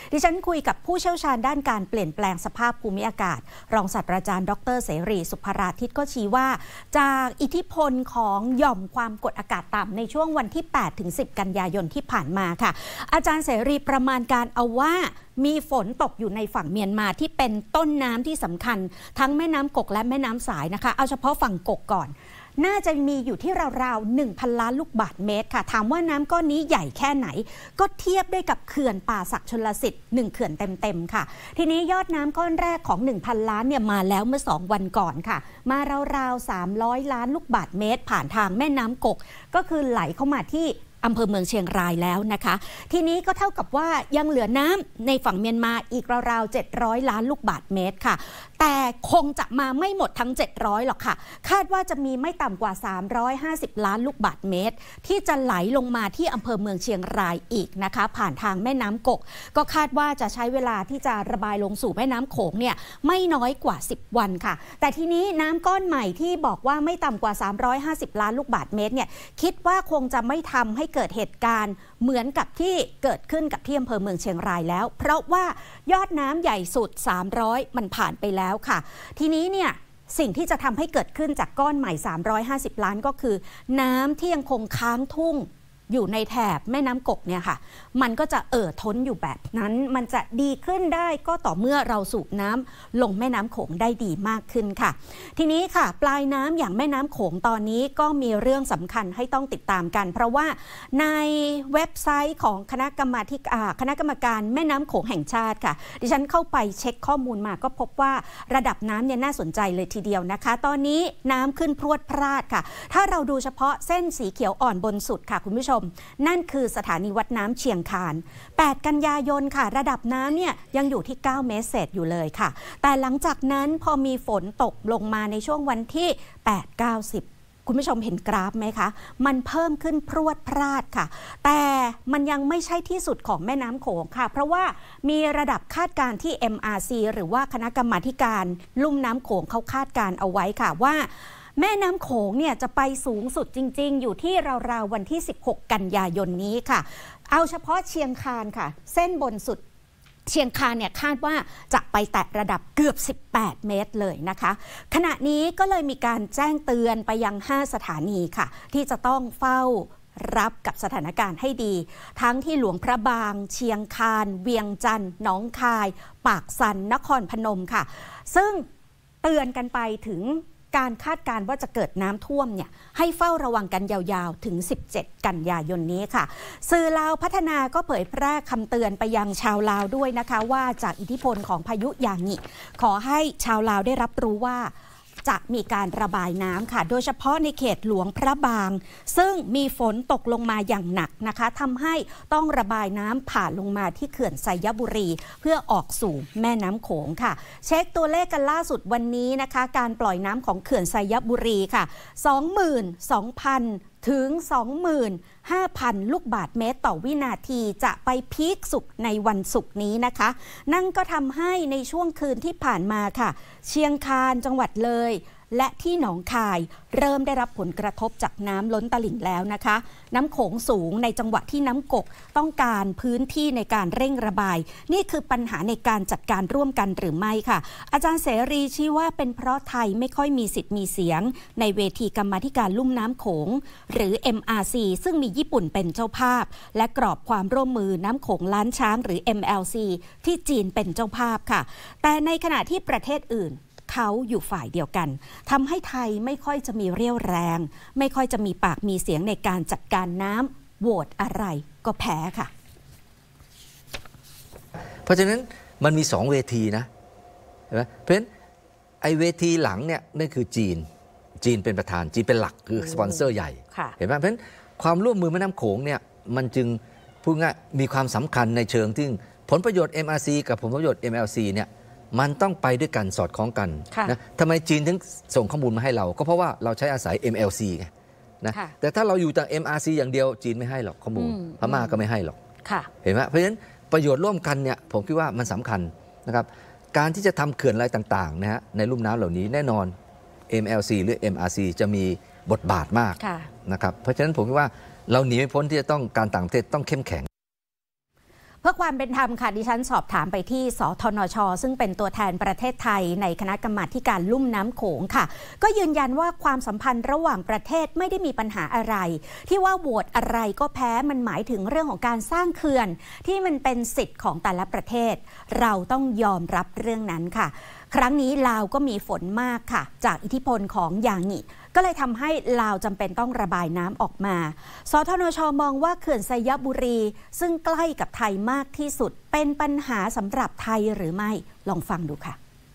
ดิฉันคุยกับผู้เชี่ยวชาญด้านการเปลี่ยนแปลงสภาพภูมิอากาศรองศาสตราจารย์ดร.เสรีสุภราทิตก็ชี้ว่าจากอิทธิพลของหย่อมความกดอากาศต่ำในช่วงวันที่ 8-10 กันยายนที่ผ่านมาค่ะอาจารย์เสรีประมาณการเอาว่ามีฝนตกอยู่ในฝั่งเมียนมาที่เป็นต้นน้ำที่สำคัญทั้งแม่น้ำกกและแม่น้ำสายนะคะเอาเฉพาะฝั่งกกก่อนน่าจะมีอยู่ที่ราวๆ 1,000 ล้านลูกบาศก์เมตรค่ะถามว่าน้ำก้อนนี้ใหญ่แค่ไหนก็เทียบได้กับเขื่อนป่าสักชลสิทธิ์1เขื่อนเต็มๆค่ะทีนี้ยอดน้ำก้อนแรกของ 1,000 ล้านเนี่ยมาแล้วเมื่อ2วันก่อนค่ะมาราวๆ 300 ล้านลูกบาศก์เมตรผ่านทางแม่น้ำกกก็คือไหลเข้ามาที่อำเภอเมืองเชียงรายแล้วนะคะทีนี้ก็เท่ากับว่ายังเหลือน้ำในฝั่งเมียนมาอีกราวๆ700ล้านลูกบาศก์เมตรค่ะแต่คงจะมาไม่หมดทั้ง700หรอกค่ะคาดว่าจะมีไม่ต่ำกว่า350ล้านลูกบาศก์เมตรที่จะไหลลงมาที่อำเภอเมืองเชียงรายอีกนะคะผ่านทางแม่น้ำกกก็คาดว่าจะใช้เวลาที่จะระบายลงสู่แม่น้ำโขงเนี่ยไม่น้อยกว่า10วันค่ะแต่ทีนี้น้ำก้อนใหม่ที่บอกว่าไม่ต่ำกว่า350ล้านลูกบาศก์เมตรเนี่ยคิดว่าคงจะไม่ทำให้เกิดเหตุการณ์เหมือนกับที่เกิดขึ้นกับที่อำเภอเมืองเชียงรายแล้วเพราะว่ายอดน้ำใหญ่สุด300มันผ่านไปแล้วค่ะทีนี้เนี่ยสิ่งที่จะทำให้เกิดขึ้นจากก้อนใหม่350ล้านก็คือน้ำที่ยังคงค้างทุ่งอยู่ในแถบแม่น้ำกกเนี่ยค่ะมันก็จะท้นอยู่แบบนั้นมันจะดีขึ้นได้ก็ต่อเมื่อเราสูบน้ำลงแม่น้ำโขงได้ดีมากขึ้นค่ะทีนี้ค่ะปลายน้ำอย่างแม่น้ำโขงตอนนี้ก็มีเรื่องสำคัญให้ต้องติดตามกันเพราะว่าในเว็บไซต์ของคณะกรรมการแม่น้ำโขงแห่งชาติค่ะดิฉันเข้าไปเช็คข้อมูลมาก็พบว่าระดับน้ำเนี่ยน่าสนใจเลยทีเดียวนะคะตอนนี้น้ำขึ้นพรวดพราดค่ะถ้าเราดูเฉพาะเส้นสีเขียวอ่อนบนสุดค่ะคุณผู้ชมนั่นคือสถานีวัดน้ำเชียงคาน8กันยายนค่ะระดับน้ำเนี่ยยังอยู่ที่9เมตรเศษอยู่เลยค่ะแต่หลังจากนั้นพอมีฝนตกลงมาในช่วงวันที่8 9 10คุณผู้ชมเห็นกราฟไหมคะมันเพิ่มขึ้นพรวดพราดค่ะแต่มันยังไม่ใช่ที่สุดของแม่น้ำโขงค่ะเพราะว่ามีระดับคาดการณ์ที่ MRC หรือว่าคณะกรรมาธิการลุ่มน้ำโขงเขาคาดการณ์เอาไว้ค่ะว่าแม่น้ำโขงเนี่ยจะไปสูงสุดจริงๆอยู่ที่ราวๆวันที่16กันยายนนี้ค่ะเอาเฉพาะเชียงคานค่ะเส้นบนสุดเชียงคานเนี่ยคาดว่าจะไปแตะระดับเกือบ18เมตรเลยนะคะขณะนี้ก็เลยมีการแจ้งเตือนไปยัง5สถานีค่ะที่จะต้องเฝ้ารับกับสถานการณ์ให้ดีทั้งที่หลวงพระบางเชียงคานเวียงจันทร์หนองคายปากสันนครพนมค่ะซึ่งเตือนกันไปถึงการคาดการณ์ว่าจะเกิดน้ำท่วมเนี่ยให้เฝ้าระวังกันยาวๆถึง17กันยายนนี้ค่ะสื่อลาวพัฒนาก็เผยแพร่คำเตือนไปยังชาวลาวด้วยนะคะว่าจากอิทธิพลของพายุยางิขอให้ชาวลาวได้รับรู้ว่าจะมีการระบายน้ำค่ะโดยเฉพาะในเขตหลวงพระบางซึ่งมีฝนตกลงมาอย่างหนักนะคะทำให้ต้องระบายน้ำผ่านลงมาที่เขื่อนไซยบุรีเพื่อออกสู่แม่น้ำโขงค่ะเช็คตัวเลขกันล่าสุดวันนี้นะคะการปล่อยน้ำของเขื่อนไซยบุรีค่ะ 22,000 ถึง 25,000 ลูกบาศก์เมตรต่อวินาทีจะไปพีคสุดในวันศุกร์นี้นะคะนั่นก็ทำให้ในช่วงคืนที่ผ่านมาค่ะเชียงคานจังหวัดเลยและที่หนองคายเริ่มได้รับผลกระทบจากน้ำล้นตลิ่งแล้วนะคะน้ำโขงสูงในจังหวะที่น้ำกกต้องการพื้นที่ในการเร่งระบายนี่คือปัญหาในการจัดการร่วมกันหรือไม่ค่ะอาจารย์เสรีชี้ว่าเป็นเพราะไทยไม่ค่อยมีสิทธิ์มีเสียงในเวทีกรรมาธิการลุ่มน้ำโขงหรือ MRC ซึ่งมีญี่ปุ่นเป็นเจ้าภาพและกรอบความร่วมมือน้ำโขงล้านช้างหรือ MLC ที่จีนเป็นเจ้าภาพค่ะแต่ในขณะที่ประเทศอื่นเขาอยู่ฝ่ายเดียวกันทำให้ไทยไม่ค่อยจะมีเรี่ยวแรงไม่ค่อยจะมีปากมีเสียงในการจัดการน้ำโหวตอะไรก็แพ้ค่ะเพราะฉะนั้นมันมี2เวทีนะเห็นไหมเพราะฉะนั้นไอ้เวทีหลังเนี่ยนั่นคือจีนเป็นประธานจีนเป็นหลักคือสปอนเซอร์ใหญ่เห็นไหมเพราะฉะนั้นความร่วมมือแม่น้ำโขงเนี่ยมันจึงพูดง่ายมีความสำคัญในเชิงที่ผลประโยชน์ MRC กับผลประโยชน์ MLC เนี่ยมันต้องไปด้วยกันสอดคล้องกันนะทำไมจีนถึงส่งข้อมูลมาให้เราก็เพราะว่าเราใช้อาศัย MLC ไงนะแต่ถ้าเราอยู่แต่ MRC อย่างเดียวจีนไม่ให้หรอกข้อมูลพม่าก็ไม่ให้หรอกเห็นไหมเพราะฉะนั้นประโยชน์ร่วมกันเนี่ยผมคิดว่ามันสำคัญนะครับการที่จะทำเขื่อนอะไรต่างๆนะฮะในลุ่มน้ำเหล่านี้แน่นอน MLC หรือ MRC จะมีบทบาทมากนะครับเพราะฉะนั้นผมคิดว่าเราหนีไม่พ้นที่จะต้องการต่างประเทศต้องเข้มแข็งเพื่อความเป็นธรรมค่ะดิฉันสอบถามไปที่สธนช.ซึ่งเป็นตัวแทนประเทศไทยในคณะกรรมาการลุ่มน้ำโขงค่ะก็ยืนยันว่าความสัมพันธ์ระหว่างประเทศไม่ได้มีปัญหาอะไรที่ว่าโหวตอะไรก็แพ้มันหมายถึงเรื่องของการสร้างเขื่อนที่มันเป็นสิทธิ์ของแต่ละประเทศเราต้องยอมรับเรื่องนั้นค่ะครั้งนี้ลาวก็มีฝนมากค่ะจากอิทธิพลของยางงิก็เลยทำให้ลาวจำเป็นต้องระบายน้ำออกมาสธนช.มองว่าเขื่อนไซยบุรีซึ่งใกล้กับไทยมากที่สุดเป็นปัญหาสำหรับไทยหรือไม่ลองฟังดูค่ะ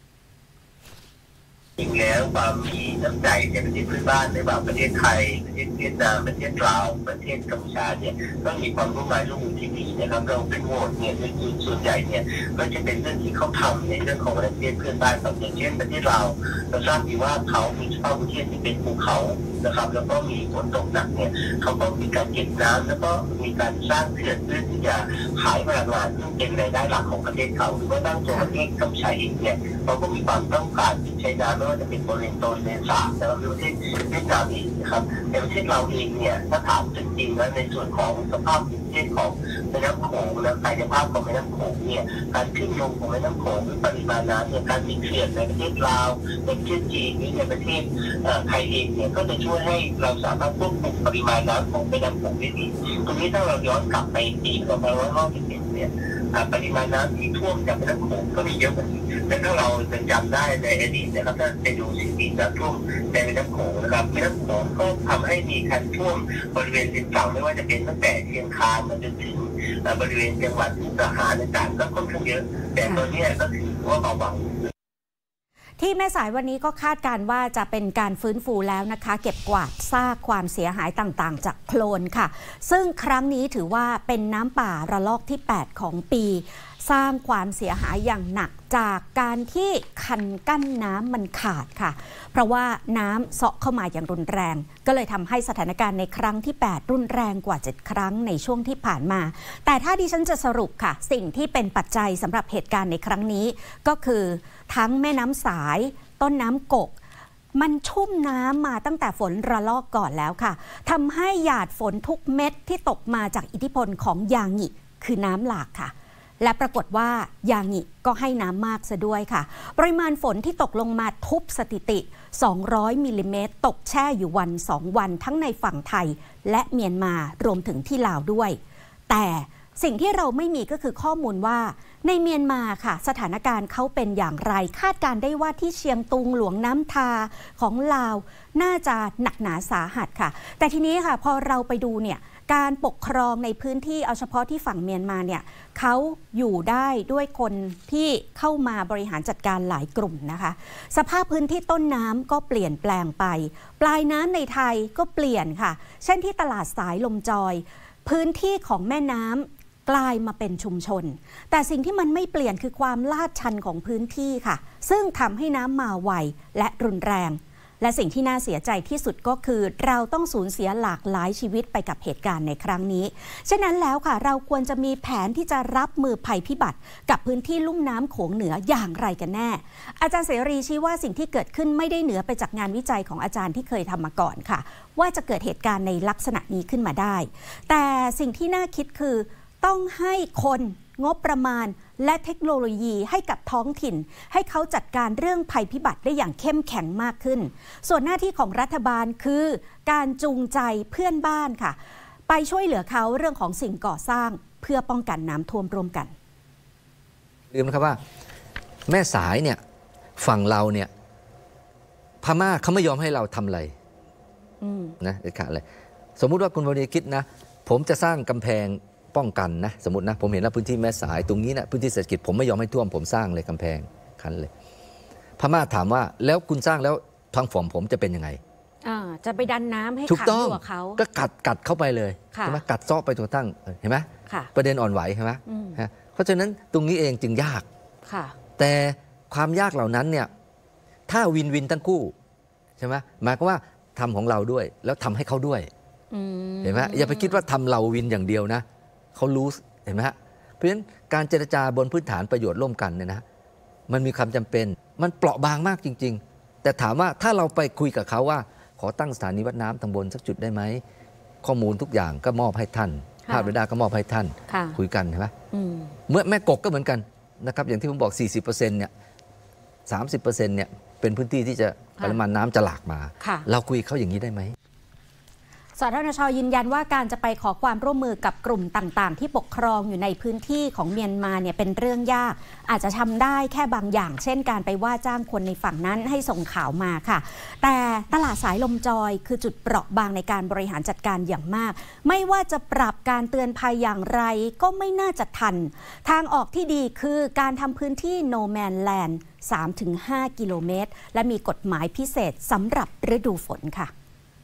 จริงแล้วความมีน้ำใจในประเทศเพื่อนบ้านในบางประเทศไทยประเทศเวียดนามประเทศลาวประเทศกัมพูชาเนี่ยต้องมีความร่วมมือที่ดีนะครับเราเป็นโหวตเนี่ยส่วนใหญ่เนี่ยก็จะเป็นเรื่องที่เขาทำในเรื่องของประเทศเพื่อนบ้านอย่างเช่นประเทศเราทราบดีว่าเขามีสภาพภูมิที่เป็นภูเขานะครับแล้วก็มีฝนตกหนักเนี่ยเขาก็มีการเก็บน้ำแล้วก็มีการสร้างเขื่อนเพื่อที่จะขายพลังงานซึ่งเป็นรายได้หลักของประเทศเขาหรือว่าตั้งตัวประเทศกัมพูชาเองเนี่ยเขาก็มีความต้องการที่ใช้น้ำไม่ว่าจะเป็นบริเวณโซนเลนสาบนะครับหรือประเทศเวียดนามเองนะครับในประเทศเราเองเนี่ยถ้าถามจริงๆแล้วในส่วนของสภาพภูมิประเทศของแม่น้ำโขงและกายภาพของแม่น้ำโขงเนี่ยการขึ้นลงของแม่น้ำโขงหรือปริมาณน้ำเนี่ยการมีเขื่อนในประเทศลาวในประเทศจีนหรือในประเทศไทยเองเนี่ยก็จะช่วยให้เราสามารถควบคุมปริมาณน้ำของแม่น้ำโขงได้ดีตรงนี้ถ้าเราย้อนกลับไปปี2551เนี่ยปริมาณน้ำที่ท่วมจากแม่น้ำโขงก็มีเยอะกว่านี้และถ้าเราจะจำได้ในอดีตนะครับถ้าไปดูสถิติน้ำท่วมในแม่น้ำโขงนะครับแม่น้ำโขงก็ทำให้มีการท่วมบริเวณริมฝั่งไม่ว่าจะเป็นตั้งแต่เชียงคานมาจนถึงบริเวณจังหวัดมุกดาหารต่างๆก็ค่อนข้างเยอะแต่ตอนนี้ก็ถือว่าเบาบางที่แม่สายวันนี้ก็คาดการณ์ว่าจะเป็นการฟื้นฟูแล้วนะคะเก็บกวาดซากความเสียหายต่างๆจากโคลนค่ะซึ่งครั้งนี้ถือว่าเป็นน้ำป่าระลอกที่8ของปีสร้างความเสียหายอย่างหนักจากการที่คันกั้นน้ำมันขาดค่ะเพราะว่าน้ำเซาะเข้ามาอย่างรุนแรงก็เลยทำให้สถานการณ์ในครั้งที่8รุนแรงกว่า7ครั้งในช่วงที่ผ่านมาแต่ถ้าดิฉันจะสรุปค่ะสิ่งที่เป็นปัจจัยสำหรับเหตุการณ์ในครั้งนี้ก็คือทั้งแม่น้ำสายต้นน้ำกกมันชุ่มน้ำมาตั้งแต่ฝนระลอกก่อนแล้วค่ะทำให้หยาดฝนทุกเม็ดที่ตกมาจากอิทธิพลของยางงิคือน้ำหลากค่ะและปรากฏว่ายางงิก็ให้น้ำมากซะด้วยค่ะปริมาณฝนที่ตกลงมาทุบสถิติ200มิลลิเมตรตกแช่อยู่วัน2วันทั้งในฝั่งไทยและเมียนมารวมถึงที่ลาวด้วยแต่สิ่งที่เราไม่มีก็คือข้อมูลว่าในเมียนมาค่ะสถานการณ์เขาเป็นอย่างไรคาดการได้ว่าที่เชียงตุงหลวงน้ำทาของลาวน่าจะหนักหนาสาหัสค่ะแต่ทีนี้ค่ะพอเราไปดูเนี่ยการปกครองในพื้นที่เอาเฉพาะที่ฝั่งเมียนมาเนี่ยเขาอยู่ได้ด้วยคนที่เข้ามาบริหารจัดการหลายกลุ่มนะคะสภาพพื้นที่ต้นน้ำก็เปลี่ยนแปลงไปปลายน้ำในไทยก็เปลี่ยนค่ะเช่นที่ตลาดสายลมจอยพื้นที่ของแม่น้ำกลายมาเป็นชุมชนแต่สิ่งที่มันไม่เปลี่ยนคือความลาดชันของพื้นที่ค่ะซึ่งทำให้น้ำมาไวและรุนแรงและสิ่งที่น่าเสียใจที่สุดก็คือเราต้องสูญเสียหลากหลายชีวิตไปกับเหตุการณ์ในครั้งนี้ฉะนั้นแล้วค่ะเราควรจะมีแผนที่จะรับมือภัยพิบัติกับพื้นที่ลุ่มน้ำโขงเหนืออย่างไรกันแน่อาจารย์เสรีชี้ว่าสิ่งที่เกิดขึ้นไม่ได้เหนือไปจากงานวิจัยของอาจารย์ที่เคยทำมาก่อนค่ะว่าจะเกิดเหตุการณ์ในลักษณะนี้ขึ้นมาได้แต่สิ่งที่น่าคิดคือต้องให้คนงบประมาณและเทคโนโลยีให้กับท้องถิ่นให้เขาจัดการเรื่องภัยพิบัติได้อย่างเข้มแข็งมากขึ้นส่วนหน้าที่ของรัฐบาลคือการจูงใจเพื่อนบ้านค่ะไปช่วยเหลือเขาเรื่องของสิ่งก่อสร้างเพื่อป้องกันน้ำท่วมร่วมกันลืมนะครับว่าแม่สายเนี่ยฝั่งเราเนี่ยพม่าเขาไม่ยอมให้เราทำอะไรนะเด็ดขาดเลยสมมุติว่าคุณวรณีคิดนะผมจะสร้างกำแพงป้องกันนะสมมตินะผมเห็นว่าพื้นที่แม่สายตรงนี้นะพื้นที่เศรษฐกิจผมไม่ยอมให้ท่วมผมสร้างเลยกำแพงคันเลยพม่าถามว่าแล้วคุณสร้างแล้วทางฝั่งผมจะเป็นยังไงจะไปดันน้ำให้ขังตัวเขาก็กัดเข้าไปเลยใช่ไหมกัดซ้อไปตัวตั้งเห็นไหมประเด็นอ่อนไหวใช่ไหมเพราะฉะนั้นตรงนี้เองจึงยากแต่ความยากเหล่านั้นเนี่ยถ้าวินวินทั้งคู่ใช่ไหมหมายความว่าทำของเราด้วยแล้วทำให้เขาด้วยเห็นไหมอย่าไปคิดว่าทำเราวินอย่างเดียวนะเขารู้เห็นไหมฮะเพราะฉะนั้นการเจรจาบนพื้นฐานประโยชน์ร่วมกันเนี่ยนะมันมีความจำเป็นมันเปราะบางมากจริงๆแต่ถามว่าถ้าเราไปคุยกับเขาว่าขอตั้งสถานีวัดน้ำทางบนสักจุดได้ไหมข้อมูลทุกอย่างก็มอบให้ท่านภาพเรดาร์ก็มอบให้ท่านคุยกันใช่ไหมเมื่อแม่กกก็เหมือนกันนะครับอย่างที่ผมบอก 40%เนี่ย 30%เนี่ยเป็นพื้นที่ที่จะปริมาณน้ำจะหลากมาเราคุยเขาอย่างนี้ได้ไหมสทนช.ยืนยันว่าการจะไปขอความร่วมมือกับกลุ่มต่างๆที่ปกครองอยู่ในพื้นที่ของเมียนมาเนี่ยเป็นเรื่องยากอาจจะทำได้แค่บางอย่างเช่นการไปว่าจ้างคนในฝั่งนั้นให้ส่งข่าวมาค่ะแต่ตลาดสายลมจอยคือจุดเปราะบางในการบริหารจัดการอย่างมากไม่ว่าจะปรับการเตือนภัยอย่างไรก็ไม่น่าจะทันทางออกที่ดีคือการทำพื้นที่ No Man Land 3-5 กิโลเมตรและมีกฎหมายพิเศษสำหรับฤดูฝนค่ะ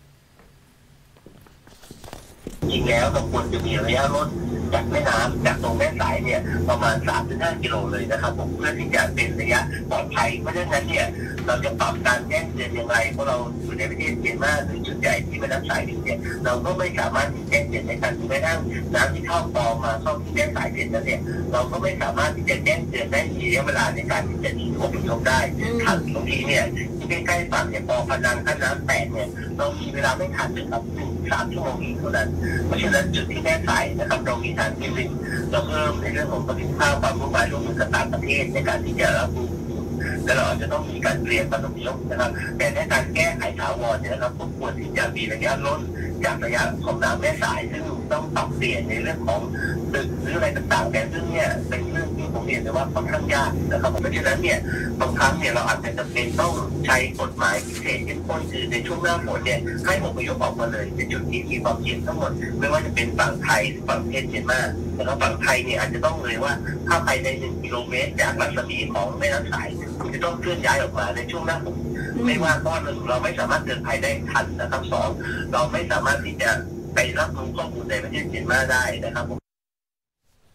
จริงแล้วก็ควรจะมีระยะรถจากแม่น้ำจากตรงแม่สายเนี่ยประมาณ 3-5 กิโลเลยนะครับผมเพื่อที่จะเป็นระยะปลอดภัยเพราะฉะนั้นเนี่ยเราจะปรับการแจ้งเตือนอย่างไรเพราะเราอยู่ในประเทศเมียนมาหรือจุดใหญ่ที่แม่น้ำสายเนี่ยเราก็ไม่สามารถที่แจ้งเตือนในการที่แม่น้ำน้ำที่เข้าปอมาเข้าที่แม่สายเสร็จแล้วเนี่ยเราก็ไม่สามารถที่จะแจ้งเตือนได้มีระยะเวลาในการที่จะหนีอพยพได้ทันบางทีเนี่ยที่ใกล้ๆฝั่งเนี่ยปอพนังขั้นน้ำแตกเนี่ยเรามีเวลาไม่ทันเลยครับ3 ชั่วโมงอีกเท่านั้นเพราะฉะนั้นจุดที่แม่สายนะครับเรามีทางที่เราเพิ่มในเรื่องของประสิทธิภาพความร่วมมือกับต่างประเทศในการที่จะรับมือและเราจะต้องมีการเตรียมการอพยพนะครับแต่ในการแก้ไขถาวรเนี่ยนะครับก็ควรที่จะมีระยะลดจากระยะของน้ำแม่สายซึ่งต้องปรับเปลี่ยนในเรื่องของตึกหรืออะไรต่างๆแต่ซึ่งเนี่ยเป็นเรื่องที่ผมเรียนเลยว่าค่อนข้างยากนะครับเพราะฉะนั้นเนี่ยบางครั้งเนี่ยเราอาจจะจำเป็นต้องใช้กฎหมายพิเศษเข้มข้นคือในช่วงหน้าฝนเนี่ยให้อพยพออกมาเลยในจุดที่มีความเสี่ยงทั้งหมดไม่ว่าจะเป็นฝั่งไทยหรือฝั่งประเทศเมียนมาแล้วฝั่งไทยเนี่ยอาจจะต้องเลยว่าถ้าภายใน1 กิโลเมตรจากรัศมีของแม่น้ำสายคุณจะต้องเคลื่อนย้ายออกมาในช่วงหน้าฝนไม่ว่าข้อหนึ่งเราไม่สามารถเตือนภัยได้ทันนะครับ2เราไม่สามารถที่จะไปรับรู้ข้อมูลในประเทศเมียนมาได้นะครับ